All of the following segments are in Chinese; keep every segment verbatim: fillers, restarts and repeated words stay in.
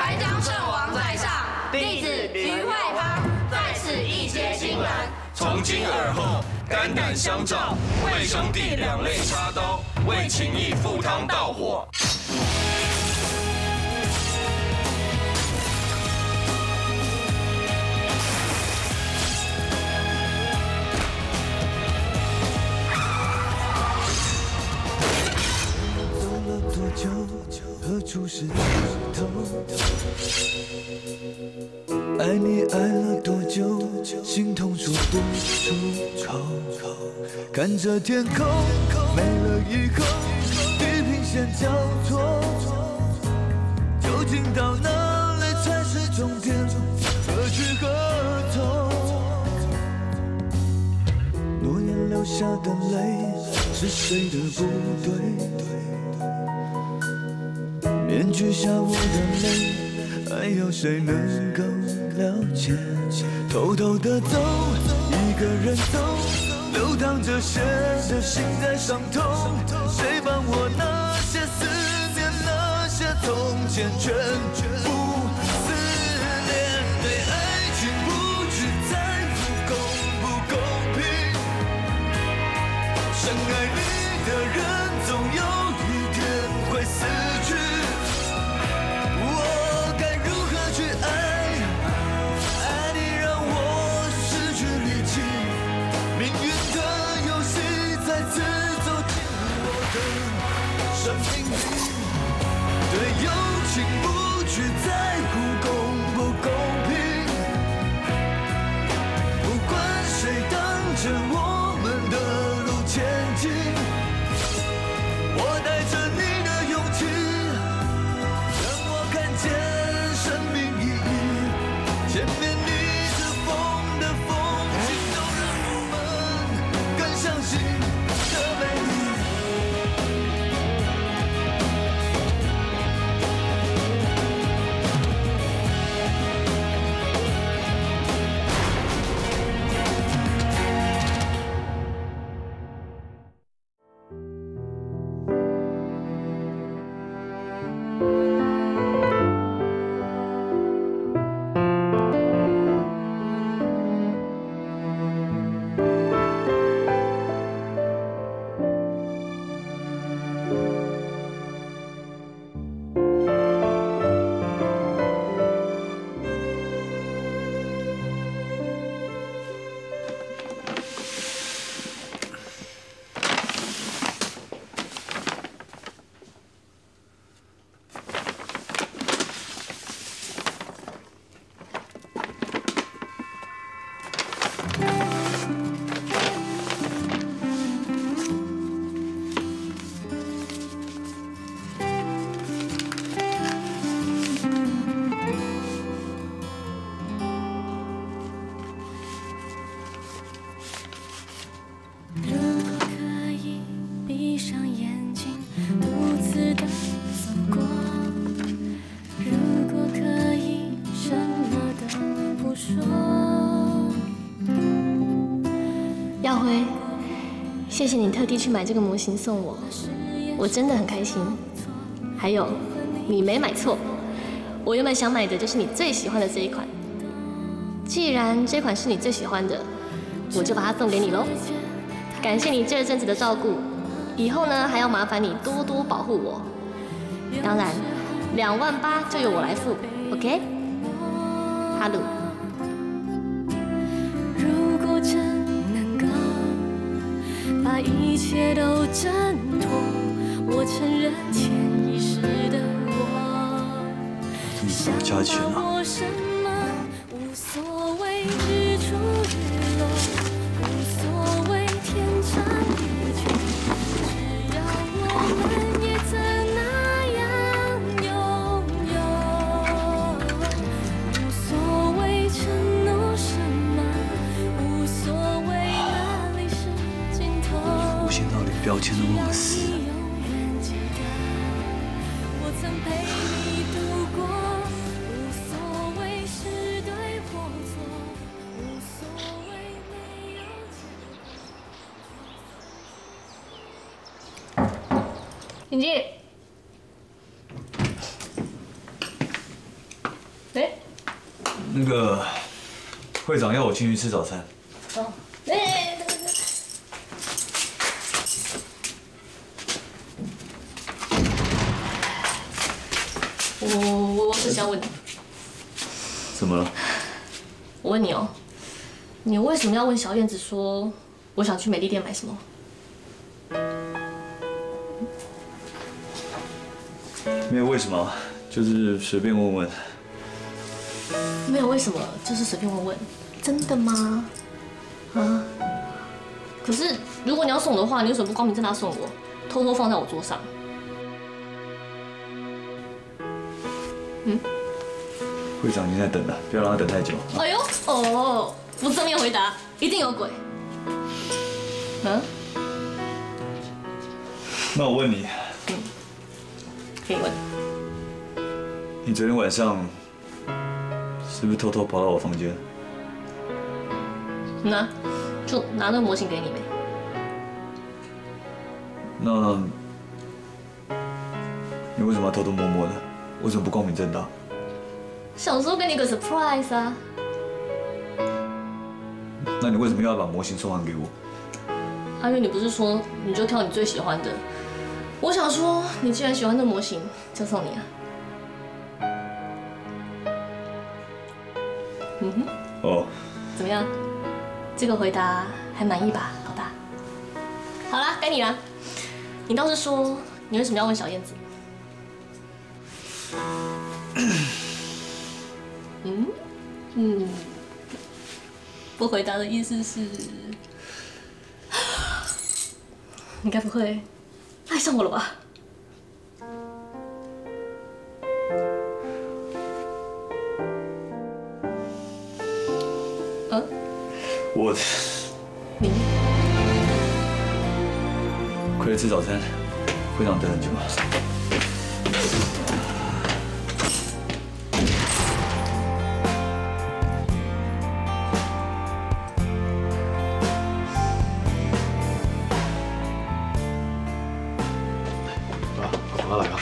开疆圣王在上，弟子于慧芳在此一结亲缘。 从今而后，肝胆相照，为兄弟两肋插刀，为情义赴汤蹈火。 何处是尽头？爱你爱了多久？心痛说不出口。看着天空没了以后，地平线交错，究竟到哪里才是终点？何去何从？诺言流下的泪是谁的不对？ 面具下我的泪，还有谁能够了解？偷偷的走，一个人走，流淌着血的心在伤痛。谁帮我那些思念，那些从前全不思念？对爱情不只在乎公不公平，深爱你的人总有一天会死去。 生命里，对友情不去在乎公不公平，不管谁挡着我们的路前进，我带着你的勇气，让我看见生命意义。前面逆着风的风景，都让我们更相信的美丽。 耀辉，谢谢你特地去买这个模型送我，我真的很开心。还有，你没买错，我原本想买的就是你最喜欢的这一款。既然这款是你最喜欢的，我就把它送给你喽。感谢你这阵子的照顾，以后呢还要麻烦你多多保护我。当然，两万八就由我来付 ，OK？ 哈鲁。 把一切都挣脱，我承认潜意识的我。 怎么加钱啊？ 什么无所谓日出日落，无所谓天长地久，只要我们也曾那样拥有。无所谓承诺什么，无所谓哪里是。 无限道理标签都忘死。 请进。 哎， 那个会长要我进去吃早餐。 哦，哎，我我我只想问你， 怎么了？ 我问你哦，你为什么要问小燕子说我想去美丽店买什么？ 没有为什么，就是随便问问。 没有为什么，就是随便问问。真的吗？啊？可是如果你要送我的话，你为什么不光明正大送我，偷偷放在我桌上？嗯？ 会长已经在等了，不要让他等太久。 哎呦，哦，不正面回答，一定有鬼。嗯？ 那我问你， 嗯，可以问。 你昨天晚上是不是偷偷跑到我房间？ 那就拿那个模型给你呗。 那你为什么要偷偷摸摸的？为什么不光明正大？ 想说给你个 surprise 啊。 那你为什么要把模型送还给我？ 阿月，你不是说你就挑你最喜欢的？我想说，你既然喜欢这模型，就送你啊。嗯哼。 哦。 怎么样？这个回答还满意吧，老大？好啦，该你了。你倒是说，你为什么要问小燕子？嗯嗯，不回答的意思是，你该不会爱上我了吧？嗯？ 我。 你？ 快来吃早餐，会长等很久了。 我来吧。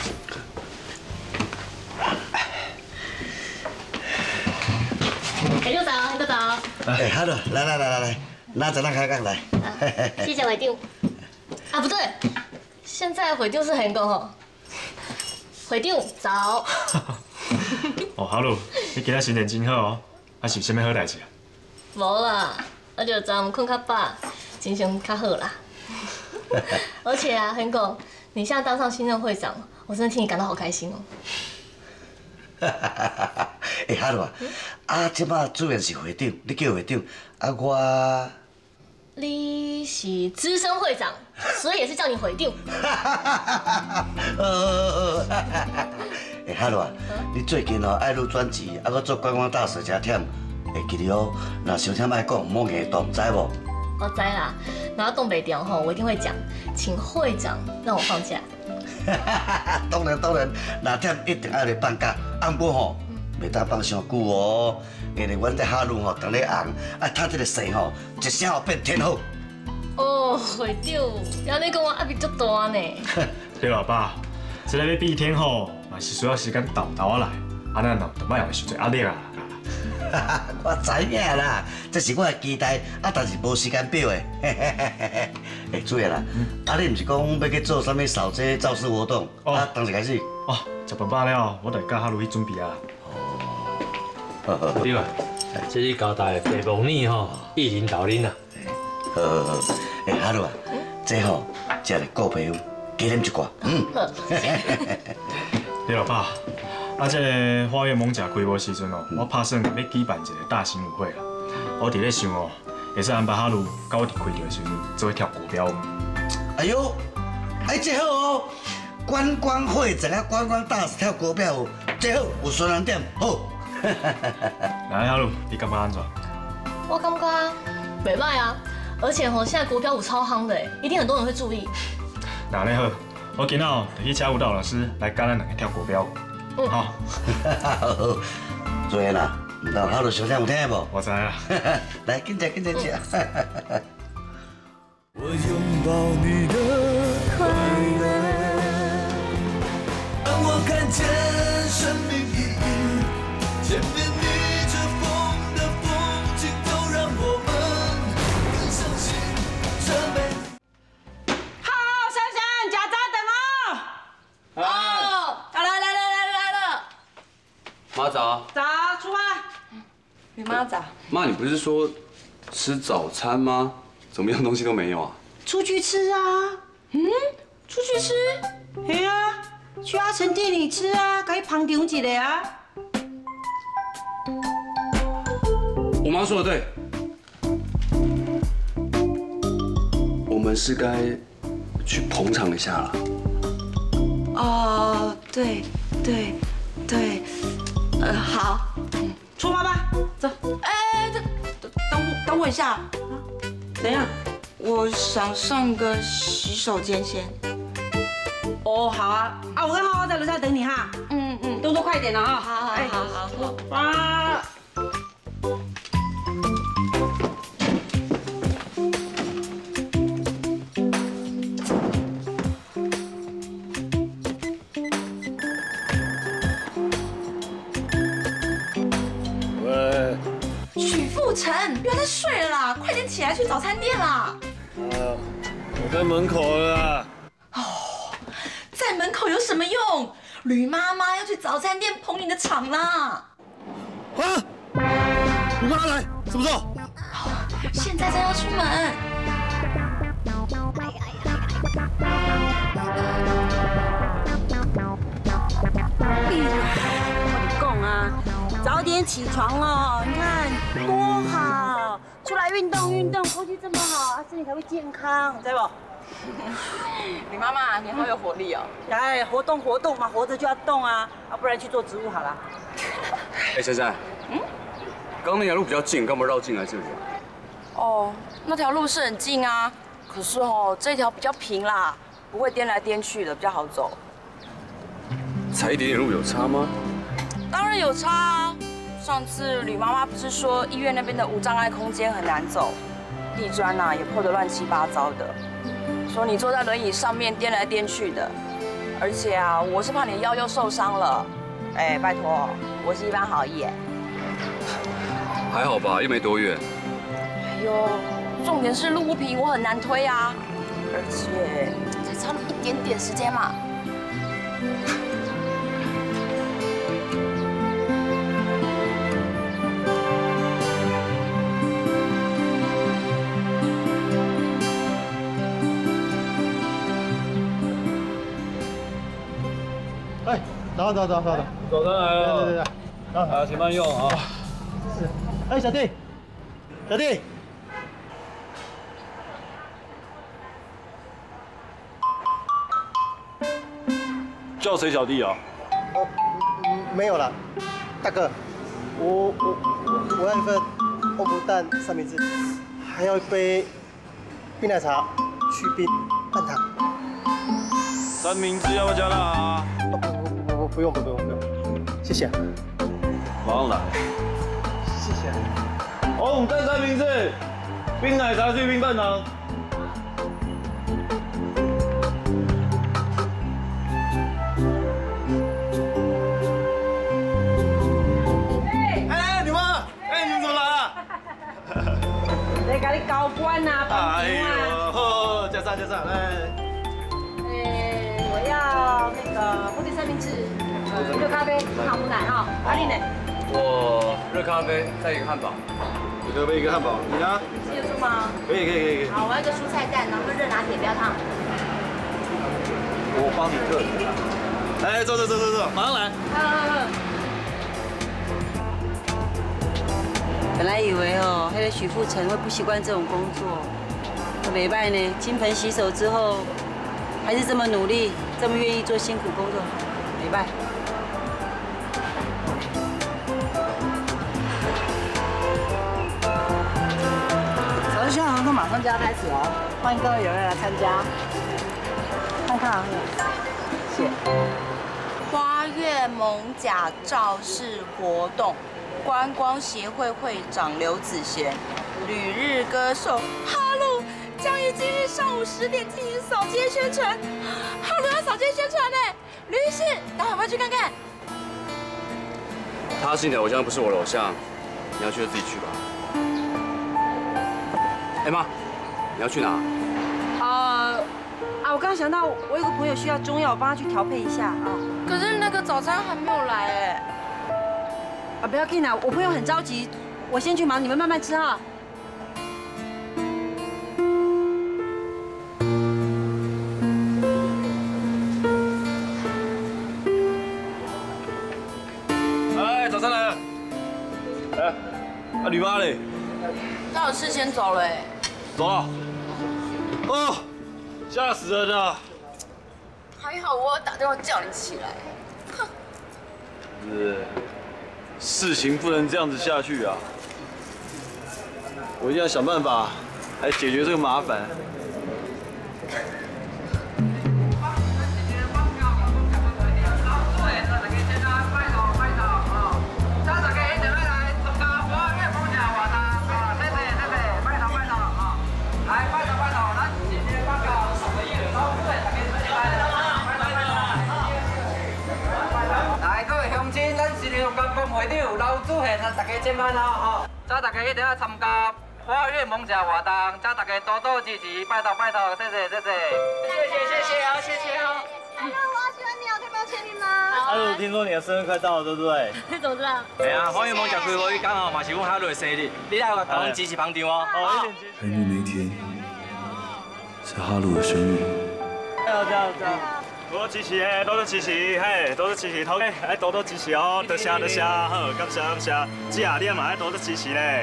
哎，六早，六早。 哎，好了，来来来来来，那咱咱开讲来。 谢谢会长。啊，不对，现在会长是韩国吼。会长早。 哦，哈鲁，你今仔心情真好哦，啊是啥物好代志啊？ 无啦，我就昨昏困较饱，精神较好啦。而且啊，韩国，你现在当上新任会长，我真的替你感到好开心哦。 哎，哈鲁啊，啊，即摆主任是会长，你叫会长，啊我。 你是资深会长，所以也是叫你会长。 呃，哎，哈鲁啊，你最近哦爱录专辑，啊，搁做观光大使真忝，会记得哦，若伤忝爱讲，莫硬动，知无？ 我知啦，然后东北调吼，我一定会讲，请会长让我放假。 当然当然，若忝一定爱来放假，啊不吼，袂当放伤久哦。因为阮在哈鲁吼，当咧红，啊，他这个势吼，一声吼变天后。 哦，会长，安尼讲我压力足大呢。 对啊，爸，这个要比天后，嘛是需要时间豆豆啊来，啊咱哦，就莫用受罪压力啊。 我知影啦，这是我的期待，啊，但是无时间表的。哎，主任啦，啊，你毋是讲要去做啥物扫街造势活动？啊，当时开始。 哦，食饭饱了，我就甲哈鲁去准备啊。 对啊，这是交代白蒙尼吼，一领导恁啊。 好好好，哎，哈鲁啊，这吼，这个股票加啉一寡，嗯。 对啊，爸，啊，这个花园艋舺开幕时阵哦，我打算要举办一个大型舞会啦。我伫咧想哦，会使安排哈鲁甲我伫开场的时阵做跳国标舞。 哎呦，哎，这好哦，观光会长啊，观光大使跳国标舞，这好有宣传点，好。 来，哈鲁，你感觉安怎？ 我感觉袂歹啊，而且吼，现在国标舞超夯的，一定很多人会注意。 那咧好，我今仔哦就去请舞蹈老师来教咱两个跳国标舞。嗯，好。 好，做下啦，唔到哈鲁小声有听无？ 我知啊。 来，紧食紧食食。 我拥抱你的快乐，让我看见生命意义。前哦，来来来来来来了。 妈早。 早，出发。你妈早。 妈，你不是说吃早餐吗？怎么样东西都没有啊？ 出去吃啊。嗯，出去吃？嘿啊，去阿成店里吃啊，该旁听一下啊。 我妈说的对。 我们是该去捧场一下了。 哦，对，对，对，呃，好，嗯，出发吧，走。哎，等等等我等我一下，啊，怎样？我想上个洗手间先。哦，好啊，啊，我跟浩浩在楼下等你哈。嗯嗯，动作快一点了啊。好好好好好。啊。 陈，不要再睡了啦，快点起来去早餐店啦！ 呃，我在门口了啦。 哦，在门口有什么用？吕妈妈要去早餐店捧你的场啦！ 啊！吕妈来，什么时候？ 现在正要出门。 我讲啊。 早点起床哦，你看多好，出来运动运动，空气这么好，身体才会健康，知不？ 李妈妈，你好有活力哦！ 哎，活动活动嘛，活着就要动啊，啊，不然去做植物好了。 哎，珊珊，嗯，刚刚那条路比较近，干嘛绕进来这里？ 哦，那条路是很近啊，可是哦，这条比较平啦，不会颠来颠去的，比较好走。 才一点点路有差吗？ 当然有差啊！上次吕妈妈不是说医院那边的无障碍空间很难走，地砖呐也破得乱七八糟的，说你坐在轮椅上面颠来颠去的，而且啊，我是怕你腰又受伤了。哎，拜托，我是一般好意哎。 还好吧，又没多远。 哎呦，重点是路不平，我很难推啊，而且才差那么一点点时间嘛。 哎，等等等等等，早餐来了，对对对，啊，请慢用啊。是，哎，小弟，小弟，叫谁小弟啊？ 哦，没有了，大哥，我我我要一份欧姆蛋三明治，还要一杯冰奶茶，去冰半糖。 三明治要不要加辣啊？ 不不不不不用不用不用，谢谢。 马上来。 谢谢。 欧姆蛋三明治，冰奶茶去冰半糖。 给你交关啊，帮哎呦，好，加上加上，来。 哎，我要那个火腿三明治，热咖啡，糖母奶哈。阿丽呢？ 我热咖啡，再一个汉堡。 热咖啡一个汉堡，你呢？ 记得住吗？ 可以可以可以可以。 好，我要一个蔬菜蛋，然后热拿铁，不要烫。 我帮你热。来，坐坐坐坐坐，马上来。 好好好。 本来以为哦，那个许富成会不习惯这种工作，可没办呢。金盆洗手之后，还是这么努力，这么愿意做辛苦工作，没办。早上宣传活动马上就要开始哦，欢迎各位有人来参加。看看啊，谢谢。 花月艋舺造势活动。 观光协会会长刘子贤，旅日歌手哈鲁将于今日上午十点进行扫街宣传。哈鲁要扫街宣传呢，吕律师，待会要不要去看看？ 他是你的偶像，不是我的偶像，你要去就自己去吧。哎妈，你要去哪？ 呃，啊， 啊，我刚想到，我有个朋友需要中药，我帮他去调配一下啊。 可是那个早餐还没有来哎。 啊，不要紧啦，我朋友很着急，我先去忙，你们慢慢吃啊。 哎，早餐来了。哎，啊，吕妈嘞？ 他有事先走了哎。 走了。哦，吓死人了。 还好我有打电话叫你起来。哼。 是。事情不能这样子下去啊！我一定要想办法来解决这个麻烦。 会场老主现啊，大家千万哦吼！请大家一定要参加花月艋茶活动，请大家多多支持，拜托拜托，谢谢谢谢，谢谢谢谢哦，谢谢哦。 哎呀，我好喜欢你哦，可以帮我签名吗？ 阿鲁，听说你的生日快到了，对不对？ 你怎么知道？ 哎呀，花月艋茶开会刚好嘛是阮哈鲁的生日，你来甲我支持捧场哦。哦， 生日那天是哈鲁的生日。 加油加油加油！多多支持嘿，多多支持嘿，多多支持头家，哎多多支持哦，多谢多谢，好，感谢感谢，姐啊，你也嘛爱多多支持咧。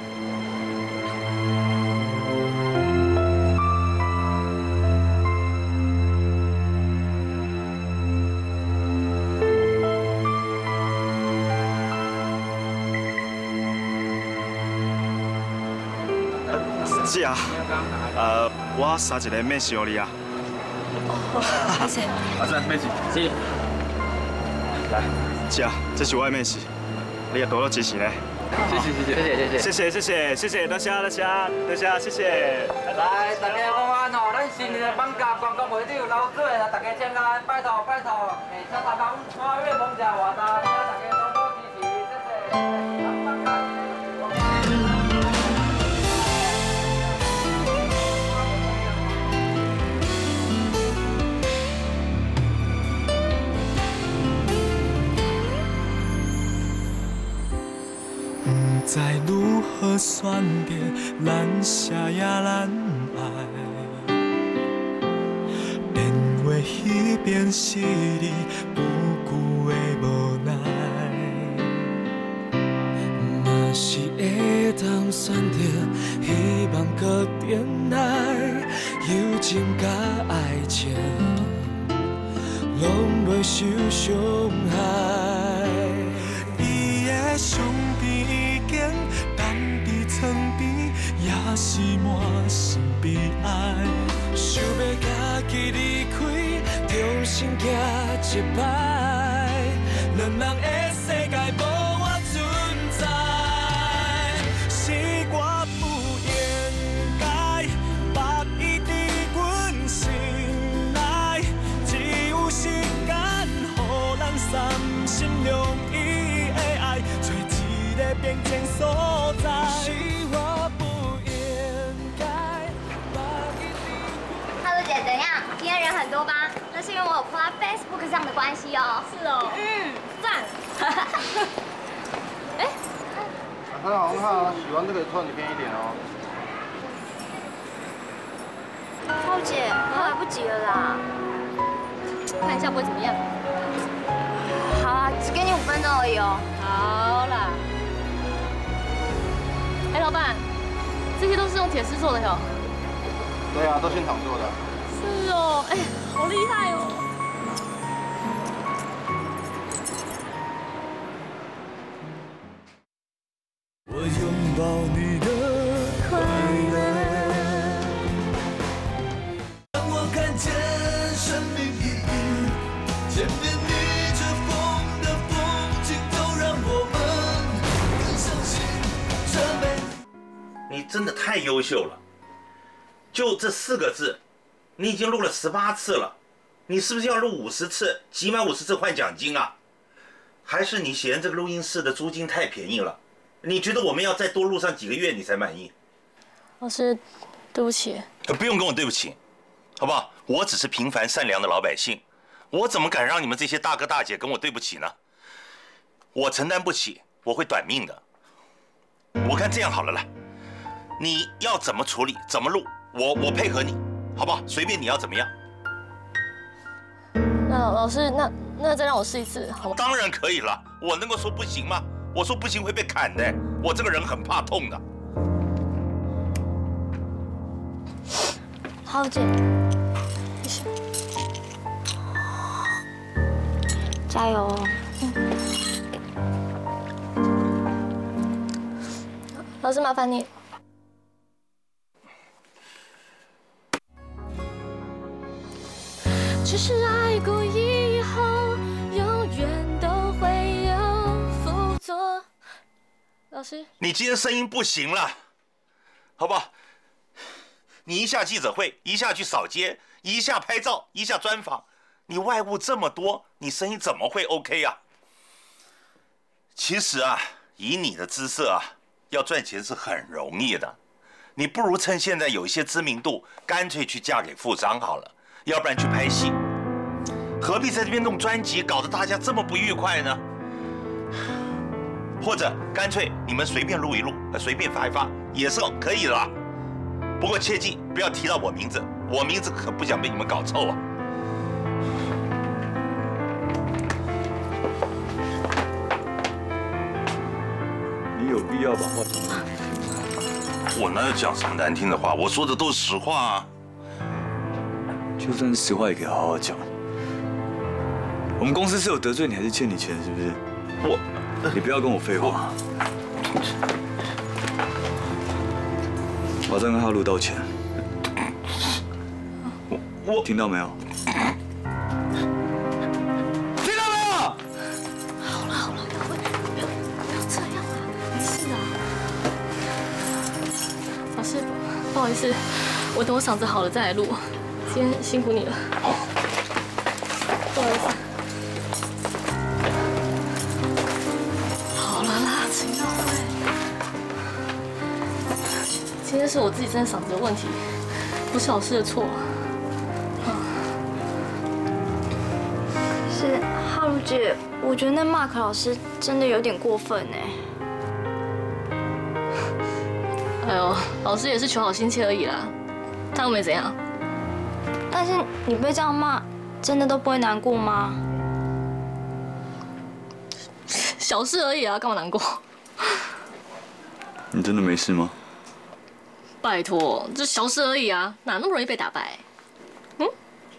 姐啊，呃，我送一个面试给你啊。 谢谢。 阿三，妹子，谢谢。 来，姐啊，这是我的面试，你也多多支持咧。 谢谢谢谢谢谢谢谢谢谢谢谢谢多谢多谢多谢谢谢。 来，大家午安哦，咱新年的放假观光会场老水，大家请来拜托拜托，诶，请大家花月艋茶活动，请大家多多支持，谢谢。 不知如何选择咱写也咱爱，电话那边是你不顾的无奈，若是会当选择，希望搁点来，友情甲爱情，拢袂受伤害。伊的伤边。 但比床边也是满心悲哀，想要家己离开，重新行一摆，两人的世界无我存在，是我不应该把伊伫阮心内，只有时间，予咱三心两意的爱。 边境所在，是我不应该把一滴。 哈喽姐，怎样？今天人很多吧？那是因为我有 po 在 Facebook 上的关系哦。是哦。嗯，赞。哎， 很好很好，喜欢这个穿里面一点哦。 浩姐，快来不及了啦。看一下不会怎么样。好啊，只给你五分钟而已哦。好啦。 哎，老板，这些都是用铁丝做的哟。 对啊，都现场做的。 是哦，哎，好厉害哦。 我拥抱你的快乐，让我看见生命意义。前面逆着风的风景，都让我们更相信这美。 你真的太优秀了，就这四个字，你已经录了十八次了，你是不是要录五十次，集满五十次换奖金啊？还是你嫌这个录音室的租金太便宜了？你觉得我们要再多录上几个月你才满意？ 老师，对不起。 不用跟我对不起， 好不好？我只是平凡善良的老百姓，我怎么敢让你们这些大哥大姐跟我对不起呢？我承担不起，我会短命的。我看这样好了啦，你要怎么处理，怎么录，我我配合你，好不好？随便你要怎么样。 那老师，那那再让我试一次好吗？ 当然可以了，我能够说不行吗？我说不行会被砍的，我这个人很怕痛的。 浩姐，谢谢，加油哦！ 老师，麻烦你。 只是爱过以后，永远都会有副作。 老师， 你今天声音不行了，好不好？你一下记者会，一下去扫街，一下拍照，一下专访，你外务这么多，你声音怎么会 OK 啊？其实啊，以你的姿色啊，要赚钱是很容易的。你不如趁现在有一些知名度，干脆去嫁给富商好了，要不然去拍戏，何必在这边弄专辑，搞得大家这么不愉快呢？或者干脆你们随便录一录，随便发一发，也是可以的啦。不过切记不要提到我名字，我名字可不想被你们搞臭啊。 你有必要把话讲完？ 我哪有讲什么难听的话？我说的都是实话啊。 就算是实话，也可以好好讲。我们公司是有得罪你，还是欠你钱，是不是？ 我， 你不要跟我废话。马上跟哈鲁道歉。 我我听到没有？听到没有？ 好了好了，大辉，不要不要这样啊！没事啊。老师，不好意思，我等我嗓子好了再来录。今天辛苦你了。不好意思。好了啦，陈耀辉。今天是我自己真的嗓子有问题，不是老师的错。 是哈鲁姐，我觉得那 Mark 老师真的有点过分哎。 哎呦，老师也是求好心切而已啦，他又没怎样。 但是你被这样骂，真的都不会难过吗？ 小事而已啊，干嘛难过？ 你真的没事吗？ 拜托，这小事而已啊，哪那么容易被打败？嗯？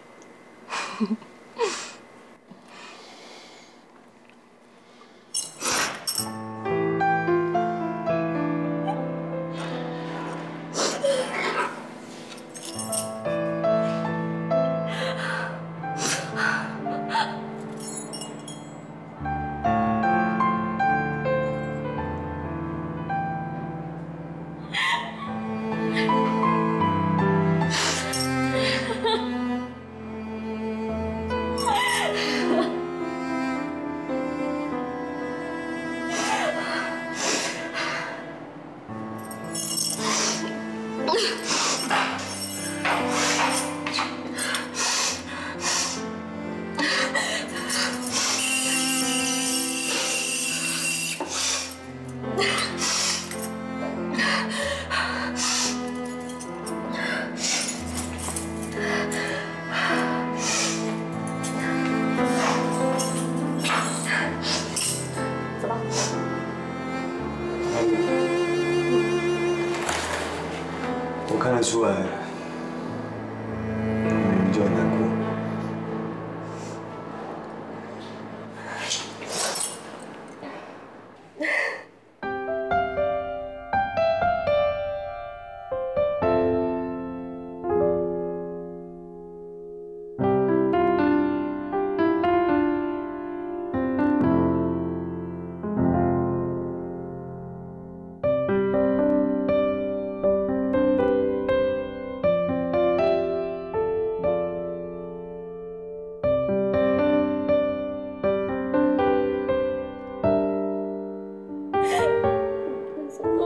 我看得出来，你明明就很难过。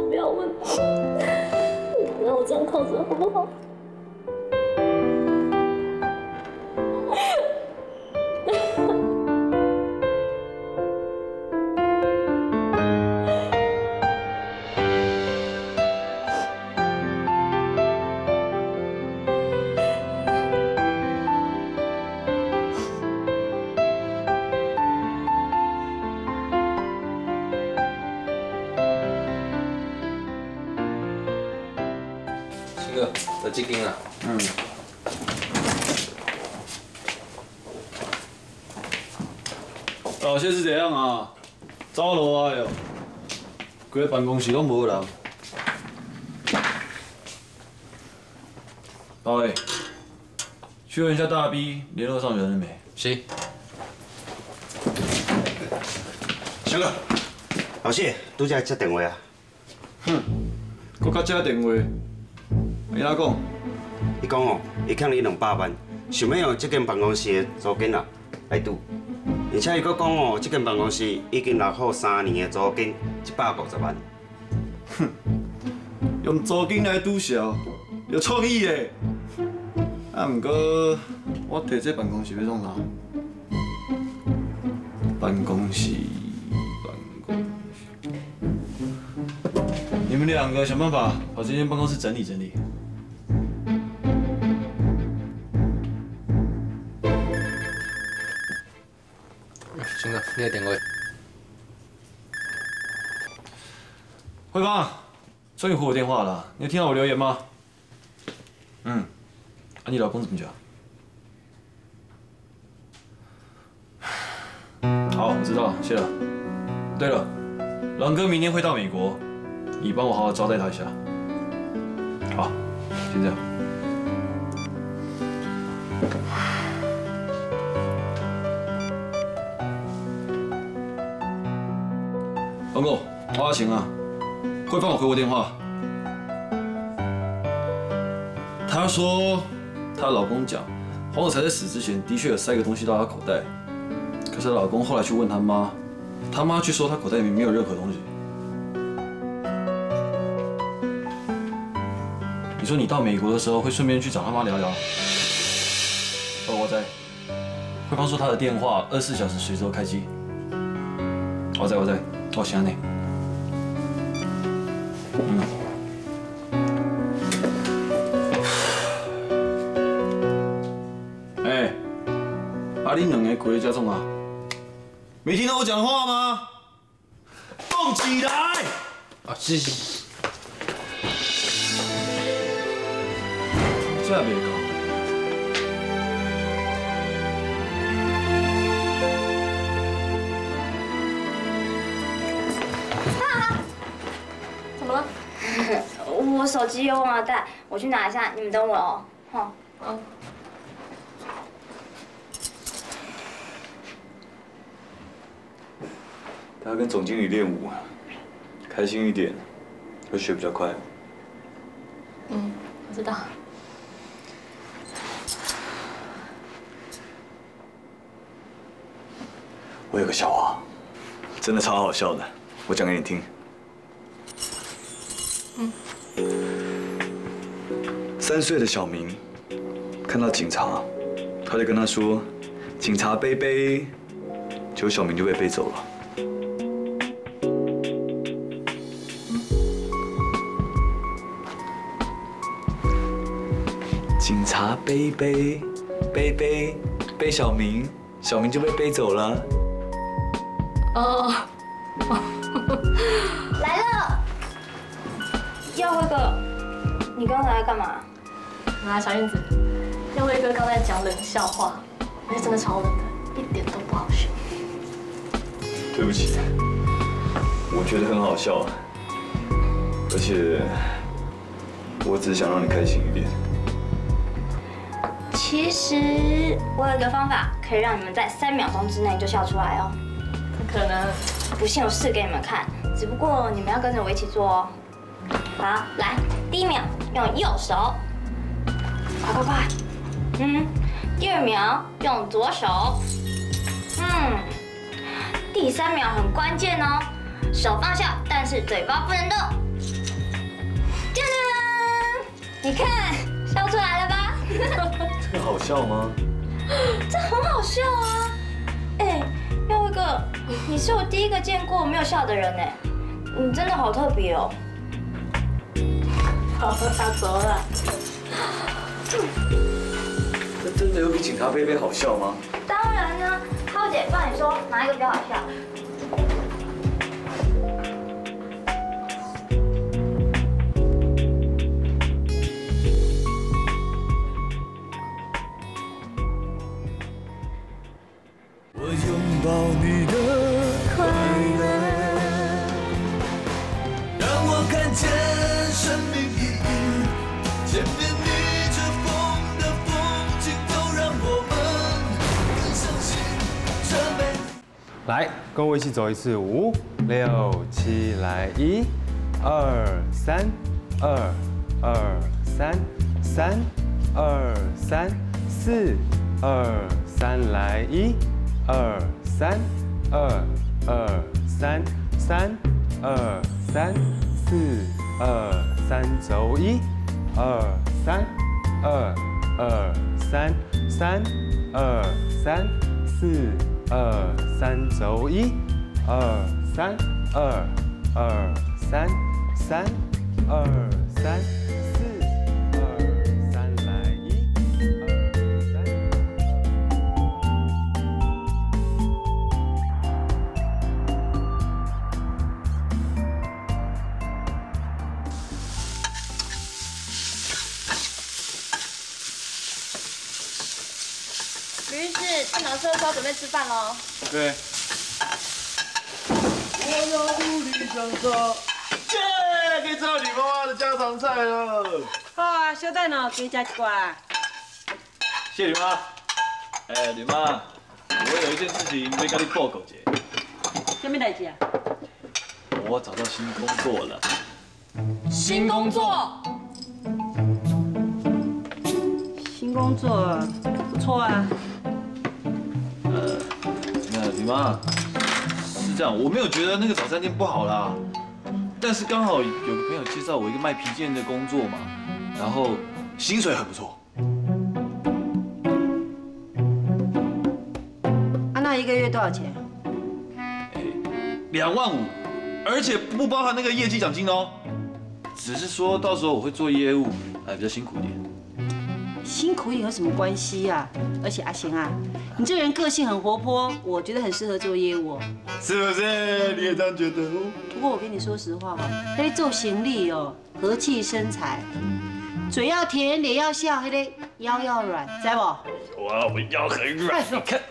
靠着好不好？ 就这间啦。 嗯。老谢是怎样啊？走路啊哟，规个办公室拢无人。宝伟，去问一下大 B 联络上人了没？ 是。 小哥，老谢，拄才接电话啊。 哼，搁较接电话，伊哪讲？ 伊讲哦，伊欠你两百万，想要用这间办公室的租金啊来赌，而且伊搁讲哦，这间办公室已经落好三年的租金一百五十万。 哼，用租金来赌小，有创意耶！啊，毋过我摕这办公室要创啥？办公室，办公室。你们两个想办法把这间办公室整理整理。 行了，你的电话。 慧芳，终于回我电话了，你有听到我留言吗？嗯，啊，你老公怎么讲？好，我知道了，谢了。对了，狼哥明天会到美国，你帮我好好招待他一下。好，先这样。王哥，我阿晴啊，会帮我回我电话。她说，她老公讲，黄有才在死之前的确有塞个东西到她口袋，可是她老公后来去问她妈，她妈却说她口袋里面没有任何东西。你说你到美国的时候会顺便去找她妈聊聊？哦，我在。慧芳说她的电话二十四小时随时都开机。我在，我在。我想你。嗯。哎，啊，你两个过来家做啊？没听到我讲话吗？动起来！ 啊，是是。 这别搞。 我手机又忘了带，我去拿一下，你们等我哦。好，嗯。 他要跟总经理练舞，开心一点，会学比较快。 嗯，我知道。 我有个笑话，真的超好笑的，我讲给你听。嗯。三岁的小明看到警察，他就跟他说：“警察背背。”结果小明就被背走了。警察背背背背背小明，小明就被背走了。 哦。来了。耀辉哥，你刚才在干嘛？ 啊，小燕子，耀辉哥刚才讲冷笑话，而且真的超冷的，一点都不好笑。 对不起，我觉得很好笑，而且我只是想让你开心一点。 其实我有一个方法，可以让你们在三秒钟之内就笑出来哦。 不可能， 不信我试给你们看，只不过你们要跟着我一起做哦。好，来，第一秒用右手，快快快，嗯，第二秒用左手，嗯，第三秒很关键哦，手放下，但是嘴巴不能动。噔噔，你看，笑出来了吧？ 这个好笑吗？ 这很好笑啊！哎，耀辉哥，你是我第一个见过没有笑的人哎，你真的好特别哦。 好，他走了。 这真的有比警察背背好笑吗？ 当然呢，浩姐，帮你说哪一个比较好笑？ 你的快乐，让我看见生命意义。前面逆着风的风景，都让我们更相信这美。 来，跟我一起走一次，五六七，来，一、二、三，二、二、三，三、二、三，四、二、三，来，一、二、三，二、二、三，三、二、三，四、二、三，走，一、二、三，二、二、三，三、二、三，四。二三走一，二三二二三三二三四二三来一二三。 吕医师，电脑车说准备吃饭喽。 对。 我要努力长大，耶！可以吃到吕妈妈的家常菜了。 好啊，小等哦，给你加一罐啊。 谢吕妈。哎，吕妈，我有一件事情要跟你报告一下。 什么代志啊？ 我找到新工作了。 新工作。新工作不错啊。 呃，那吕妈，是这样，我没有觉得那个早餐店不好啦，但是刚好有个朋友介绍我一个卖皮件的工作嘛，然后薪水很不错。 啊，那一个月多少钱？ 两万五，而且不包含那个业绩奖金哦。只是说到时候我会做业务，哎，比较辛苦一点。 辛苦也有什么关系呀？而且阿贤啊，你这个人个性很活泼，我觉得很适合做业务哦。 是不是？你也这样觉得哦？ 不过我跟你说实话哈，那个做行李哦，和气生财，嘴要甜，脸要笑，那个腰要软，知不？ 哇，我腰很软，你看。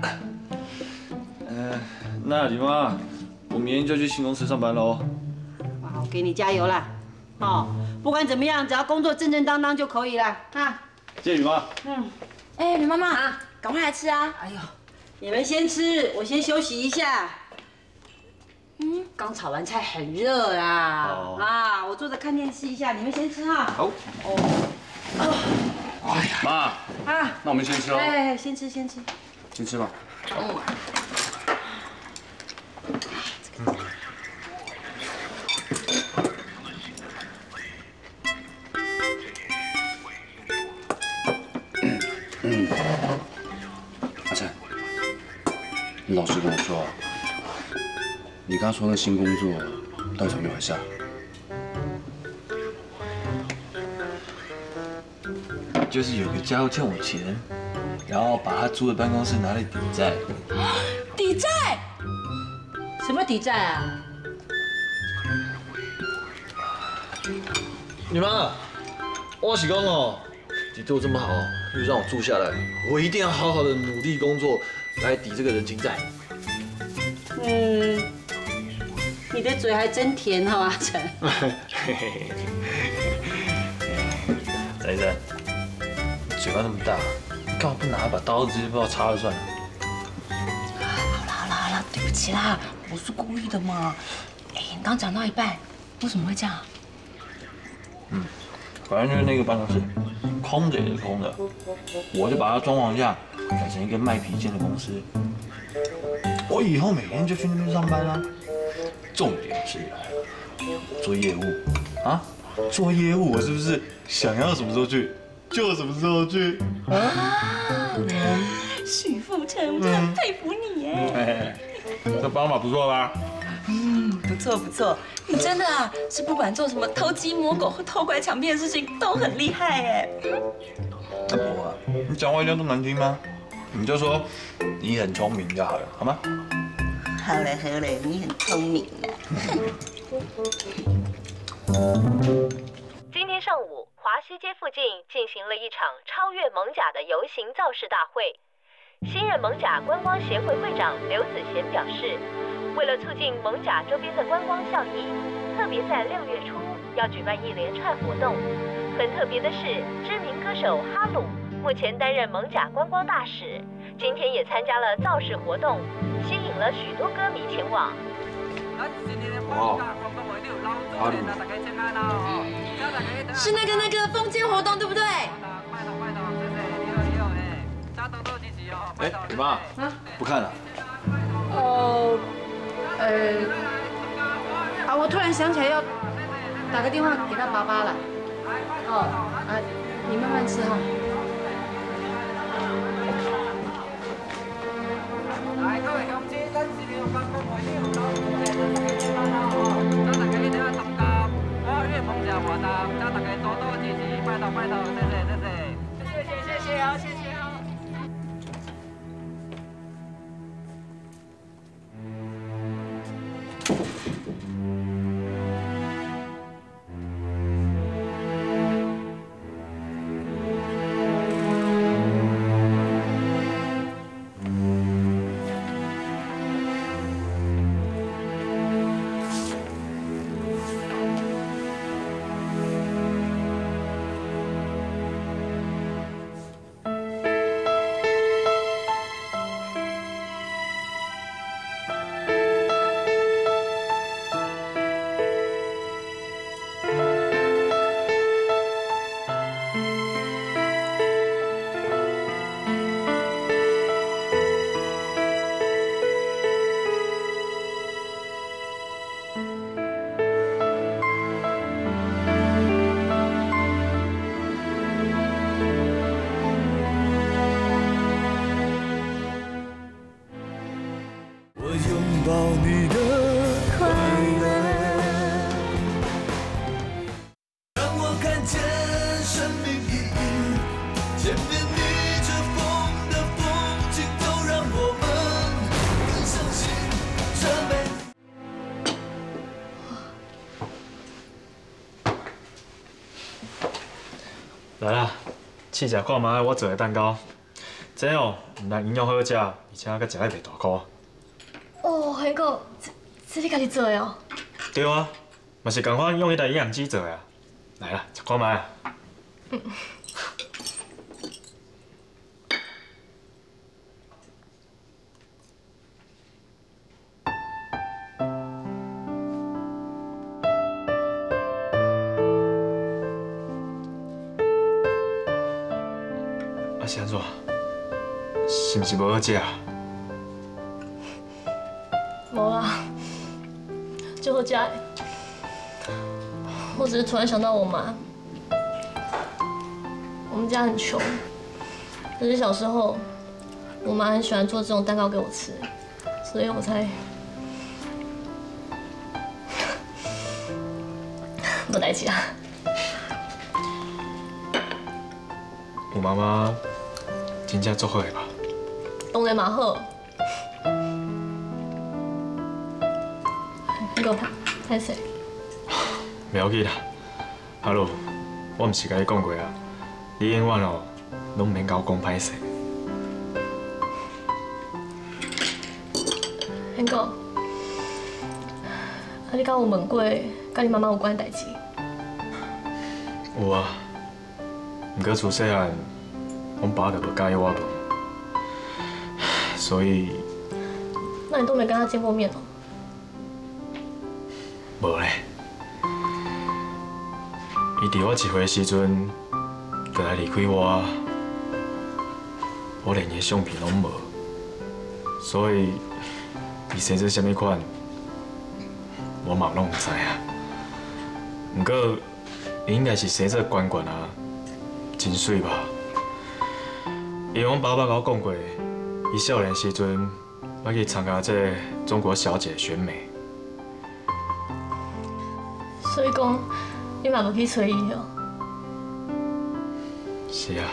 呃，那吕妈，我明天就去新公司上班喽。 好，给你加油啦！哦，不管怎么样，只要工作正正当当就可以了啊。 谢谢吕妈。 嗯， 哎，吕妈妈，赶快来吃啊！ 哎呦，你们先吃，我先休息一下。嗯，刚炒完菜很热啦。哦。啊，我坐着看电视一下，你们先吃哈。 好。哦。哎呀，妈。 啊。 那我们先吃哦。 哎，先吃先吃。 先吃吧。 哦。 嗯，阿灿，你老实跟我说，你刚刚说那新工作到底怎么一回事啊？ 就是有个家伙欠我钱，然后把他租的办公室拿来抵债。 抵债？什么抵债啊？ 你妈，我是讲哦，你对我这么好，又让我住下来，我一定要好好的努力工作，来抵这个人情债。 嗯，你的嘴还真甜哈，阿成。 翟翟，嘴巴那么大，干嘛不拿一把刀子直接把我插了算了？ 好了好了好了，对不起啦，我是故意的嘛。哎，你刚讲到一半，为什么会这样？ 嗯，反正就是那个办公室，空着也是空的，我就把它装潢一下，改成一个卖皮件的公司。我以后每天就去那边上班啦。重点是，做业务啊，做业务我是不是想要什么时候去就什么时候去？ 啊，许富成，我真的很佩服你耶。 这方法不错吧？ 嗯，不错不错，你真的啊，是不管做什么偷鸡摸狗或偷拐抢骗的事情都很厉害耶。 那不啊，你讲话一定要这么难听吗？你就说你很聪明就好了，好吗？ 好嘞好嘞，你很聪明啊。 今天上午，华西街附近进行了一场超越蒙甲的游行造势大会。 新任蒙甲观光协会会长刘子贤表示，为了促进蒙甲周边的观光效益，特别在六月初要举办一连串活动。很特别的是，知名歌手哈鲁目前担任蒙甲观光大使，今天也参加了造势活动，吸引了许多歌迷前往。 哦，哈鲁， 是那个那个封街活动，对不对？ 哎，你妈啊，不看了？ 哦，呃，啊，我突然想起来要打个电话给他爸爸了。哦，啊，你慢慢吃哈。 来，各位乡亲，咱市民观光会有老祖的大家接班啦吼，咱大家一定要参加花月蒙甲活动，咱大家多多支持，拜托拜托，谢谢谢谢，谢谢谢谢啊，谢谢啊。 来啦，试食看卖我做的蛋糕。这哦，唔但营养好食，而且阁食得袂大块。 哦，还个，这这你家己做的哦？ 对啊，嘛是共款用迄台营养机做的啊。来啦，食看卖。嗯。是安怎？是毋是无好食啊？ 无啦，就好食的。我只是突然想到我妈，我们家很穷，可是小时候我妈很喜欢做这种蛋糕给我吃，所以我才无代志啊。 我妈妈。真正足好的吧？ 当然嘛好。那个歹势。 袂要紧啦，阿鲁，我毋是甲你讲过啊，你永远哦，拢免甲我讲歹势。 那个，啊，你甲有问过，甲你妈妈有关的代志？ 有啊，毋过自细汉。阮爸就不介意我问，所以…… 那你都没跟他见过面哦？ 无嘞，伊伫我一岁时阵，就来离开我，我连伊相片拢无，所以伊生做啥物款，我嘛拢唔知啊。不过伊应该是生做官官啊，真水吧？ 因为阮爸爸甲我讲过，伊少年时阵要去参加这中国小姐选美， 所以讲你嘛无去找伊哦。 是啊，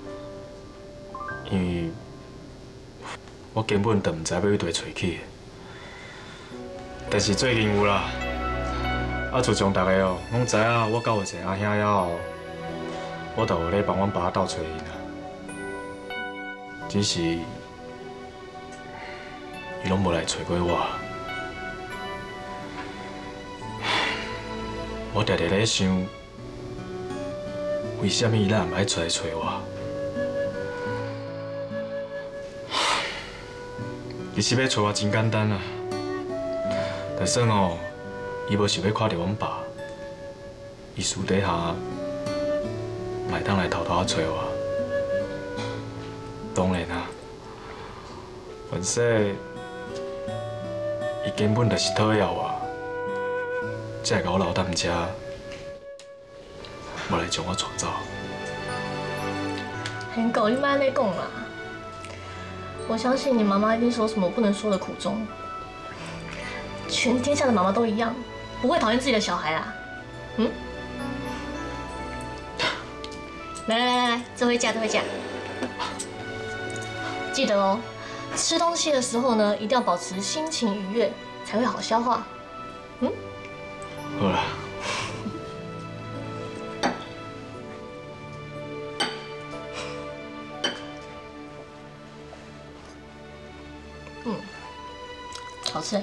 因为我根本就唔知要去佗找去。但是最近有啦，啊自从大家哦拢知影我交一个阿兄了后，我就有咧帮阮爸斗找因啦。只是伊拢无来找过我。我常常咧想，为什么伊咱唔爱出来找我？其实要找我真简单啊，就算哦，伊无想要看到阮爸，伊私底下嘛会当来偷偷仔找我。当然啊，反正伊根本就是讨厌我。 才会甲我留踮遮，无来将我带走。 很狗，你莫安尼讲啦！我相信你妈妈一定是有什么不能说的苦衷。全天下的妈妈都一样，不会讨厌自己的小孩啦。嗯？来来来来，这回夹，这回夹。记得哦，吃东西的时候呢，一定要保持心情愉悦，才会好消化。嗯？ 好啦， 嗯，好吃。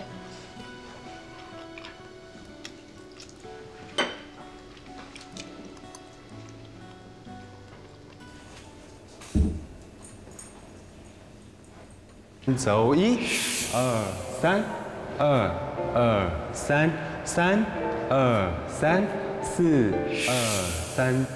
走，一、二、三，二、二、三，三。 二三四二三。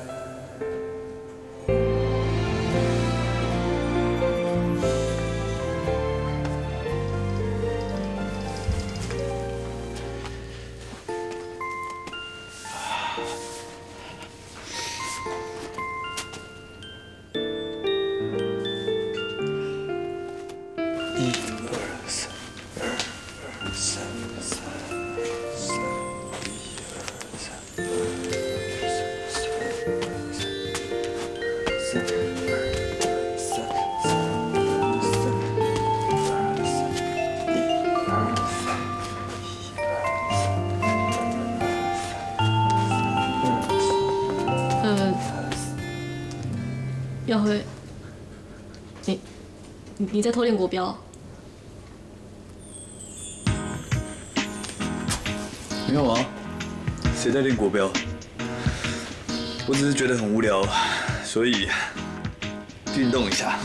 一二三，二三三。 耀辉，你你你在偷练国标？ 没有啊，谁在练国标？我只是觉得很无聊，所以运动一下。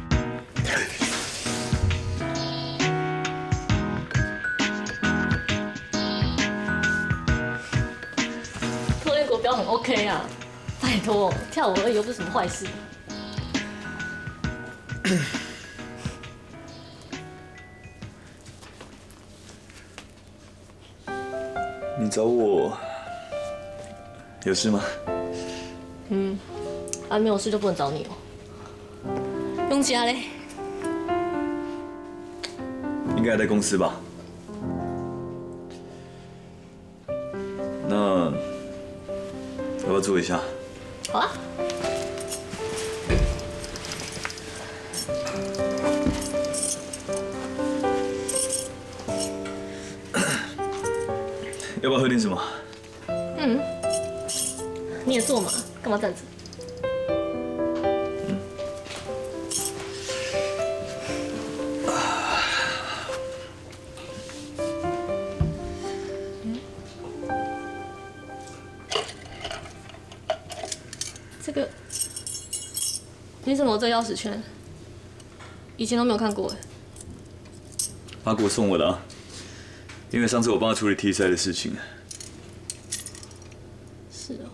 偷练国标很 OK 啊，拜托，跳舞而已又不是什么坏事。 你找我有事吗？ 嗯，啊，没有事就不能找你哦。用家嘞？ 应该还在公司吧？那要不要坐一下？ 好啊。 要不要喝点什么？ 嗯，你也坐嘛，干嘛站着？ 嗯。 嗯。这个，你怎么有这钥匙圈？以前都没有看过哎。 阿国送我的啊。 因为上次我帮他处理题赛的事情。 是哦。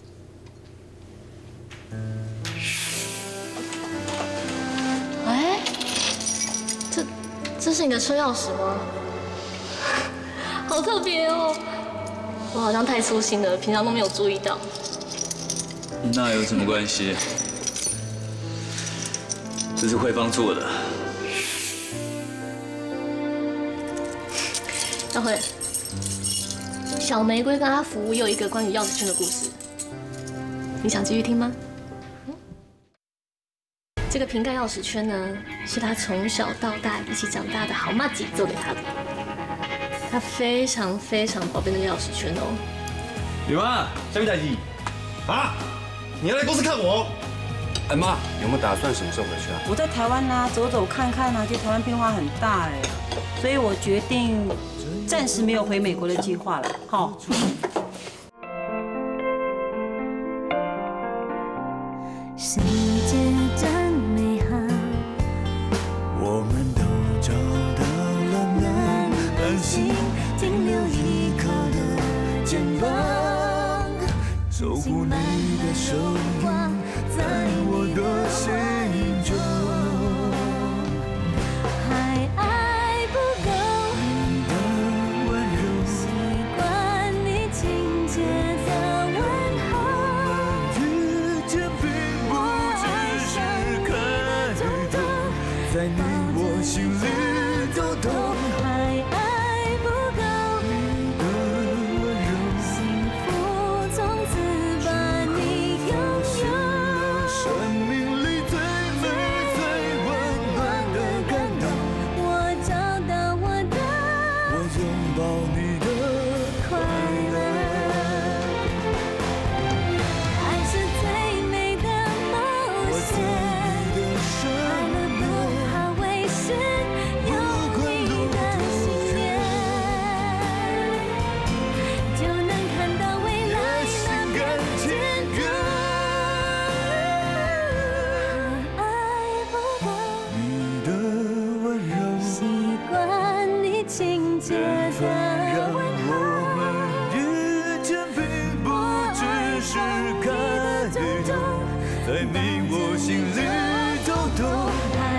哎，这这是你的车钥匙吗？好特别哦！我好像太粗心了，平常都没有注意到。 那有什么关系？这是慧芳做的。 耀辉，小玫瑰跟她服务也有一个关于钥匙圈的故事，你想继续听吗？嗯、这个瓶盖钥匙圈呢，是她从小到大一起长大的好妈姐做给她的，她非常非常宝贝那个钥匙圈哦。 有啊，下面代志啊，你要来公司看我？ 哎妈，有没有打算什么时候回去啊？ 我在台湾呐、啊，走走看看啊，其实台湾变化很大哎，所以我决定暂时没有回美国的计划了。好。 世界真美好， 我们都找到了能安心停留依靠的肩膀，守护你的手印在我的心中。 还爱不够你的温柔， 习惯你亲切的问候。 遇见并不只是开头，在你我心里抖动。 还爱不够你的温柔， 幸福从此把你拥有。 生命里最美最温暖的感动， 我找到我的， 我拥抱你的快乐。 爱是最美的冒险。快乐不怕危险，有你的信念，就能看到未来那片天空。爱不够你的温柔， 习惯你亲切的让问我候。 们遇见并不只是开头，在你我心里抖动。 还